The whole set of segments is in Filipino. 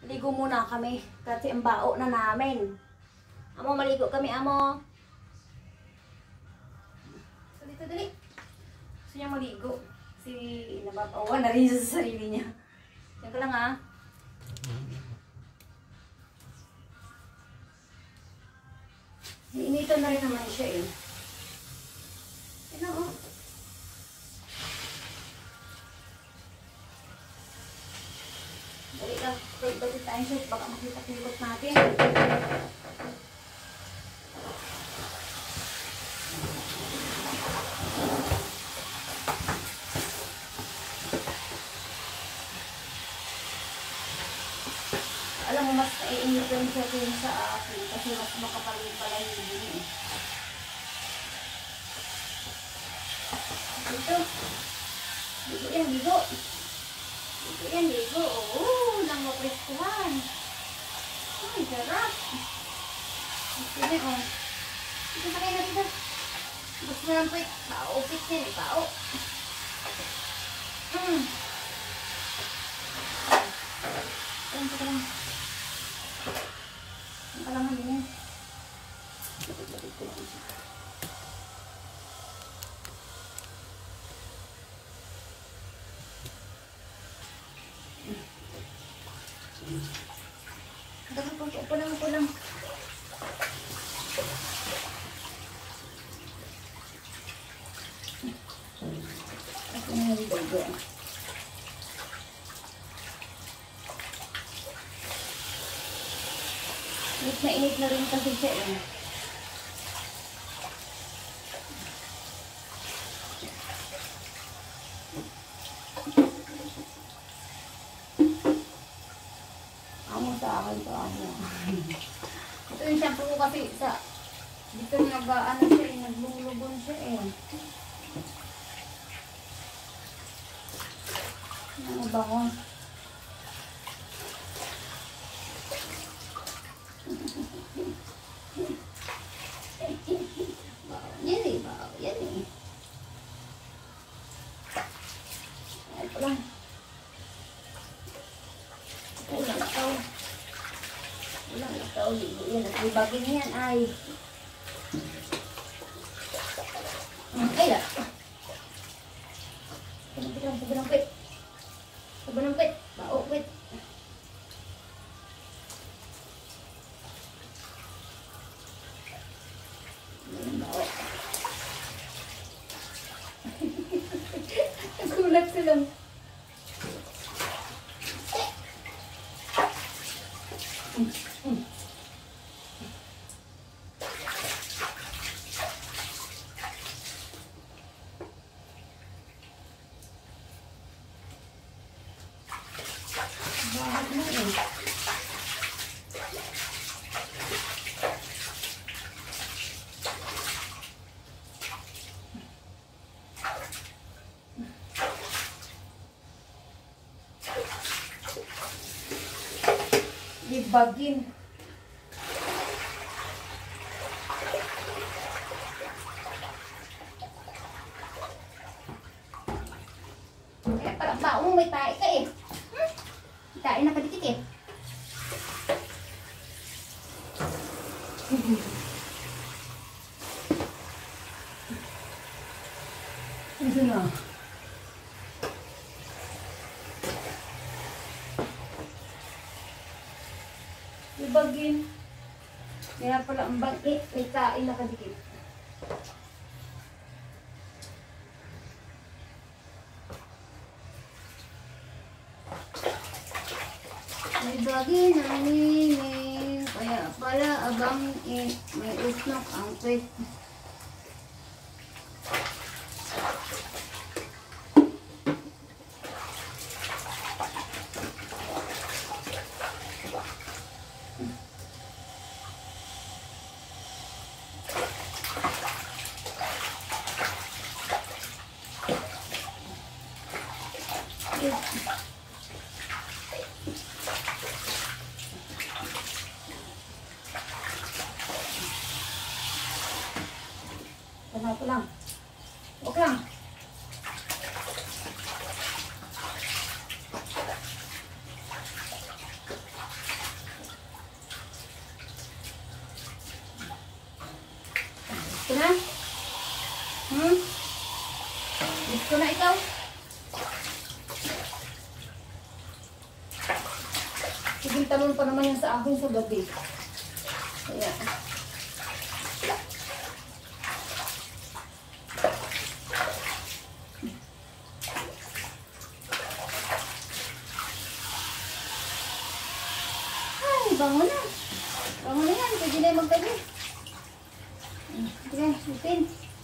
Ligo muna kami kasi ang bao na namin. Amo, maligo kami, amo. So, dito, dali. Gusto niya maligo. Si nababawa na rin sa sarili niya. Yan ka lang, ha. Initan na rin naman siya, eh. Yan, oh. Dali lang. Balik tayo siya. Baka makita-kilot natin. Alam mo, mas naiinitan siya din sa akin kasi mas makapal yung palahibin eh. Dito. Dito yan, dito. Dito yan, dito. Oo, nang maprestuhan. Ay, sarap. Dito na, oh. Dito na kayo na dito. Gusto mo lang po, bao, pit yan eh, bao. Alam ko lang. Ang kalaman din yan. Lapit-lapit ko lang siya. Upo lang. Ako na yung bago. Init na rin kasi siya eh. Amo sa akin to, amo. Ito yung shampoo ko kasi sa dito nag-ano siya eh, naglulubon siya eh. Ano ba ko? Yan eh. Ito lang. Ulang ikaw. Yan, naglibagin yan ay. Ay la. Sabanang pit. Bao pit. Bao. Nagulat sila. Bakit mo eh? Libagin. Eh, parang baong may tayo ka eh. Tayo na kadikit eh. Ito na. Libagin. Kaya pala ang bangkit, may kain na kadikit. Libagin ang nining, kaya pala abang may usnok ang pet. Ito lang. Huwag lang. Sige, talon pa naman yan sa akin sa gabi. Kaya. Ay, bango na. Bango na yan. Pwede na yung magtabi. Sige, ipin.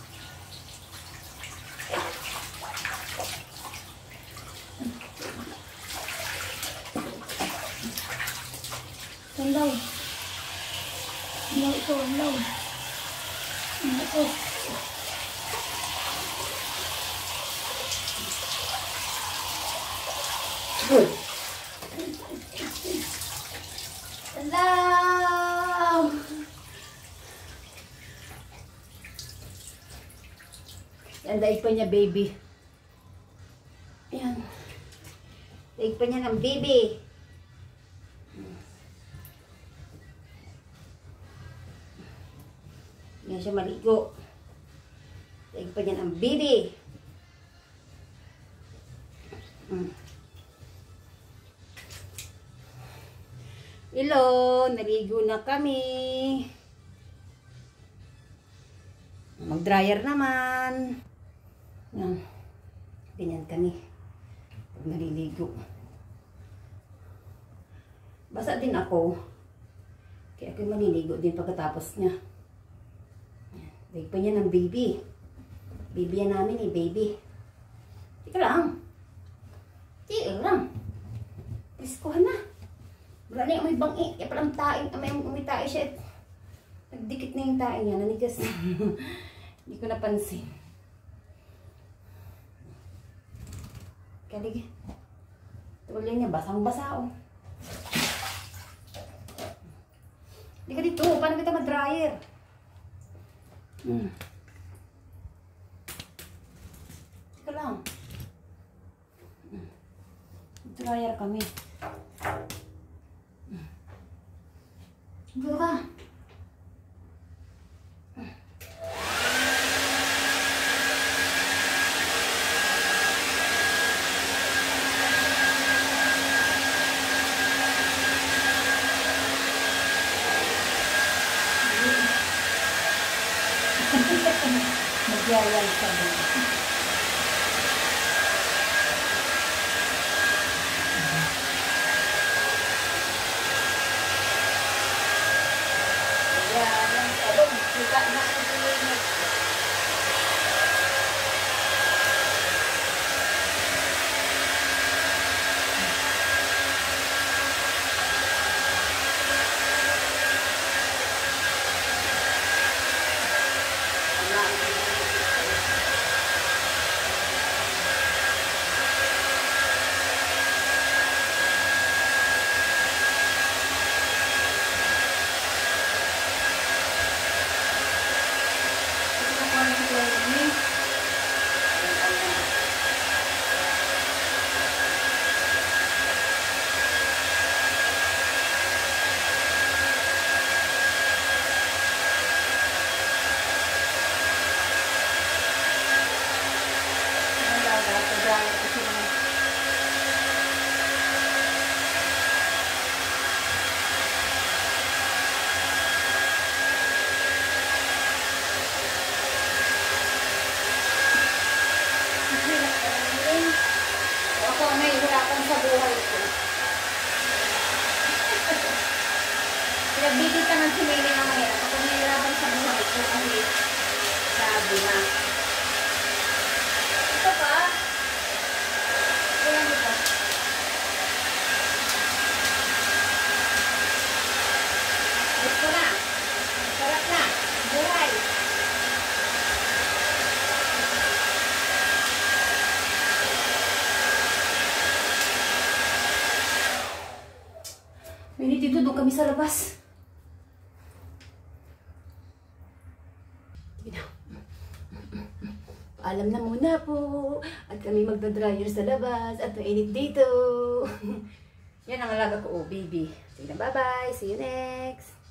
Andaw. Andaw ito, andaw. Ano ito? Andaw! Yan, daig pa niya, baby. Yan. Daig pa niya ng baby. Yan siya maligo. Daig pa niya ng baby. Hello, naligo na kami. Mag-dryer naman. Yan. Ganyan kami. Pag naliligo. Basa din ako. Kaya ako'y maliligo din pagkatapos niya. Daig pa niya ng baby. Baby yan namin eh, baby. Tika lang. Tika lang. Piskuhan na. Wala na yung may bangi. Kaya palang taing. May tae siya. Nagdikit na yung tae niya. Nanigas na. Hindi ko napansin. Kalig. Tuloy niya. Basang-basa oh. Hindi ka dito. Paano kita mag-dryer? Tika lang. Dryer kami. Buka ka. Magyayal ka ba? Nagyayal ka ba? Kita na ang tuloy. Ako ang nahihirapan sa buhay ko. Pinagbigit ka ng simili ng mahirap. Ako ang nahihirapan sa buhay ko. Kasi sabi na. Ito pa. Kulang ito. Gusto na. Sarap na. Buhay. Minit dito, doon kami sa labas. Paalam na muna po. At kami magdadryer sa labas. At mainit dito. Yan ang alaga ko, oh baby. Sige na, bye-bye. See you next.